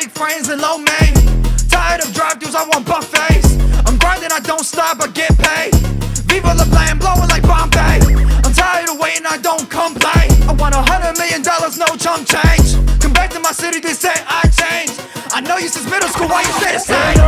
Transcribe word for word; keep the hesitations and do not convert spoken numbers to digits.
fake friends and low main. Tired of drive-thrus, I want buffets. I'm grinding, I don't stop, I get paid. Viva la blam, blowing like Bombay. I'm tired of waiting, I don't complain. I want a hundred million dollars, no chump change. Come back to my city, they say I changed. I know you since middle school, why you say the same?